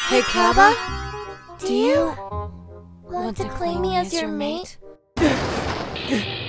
Hey, Cabba? Do you want to claim me as your mate?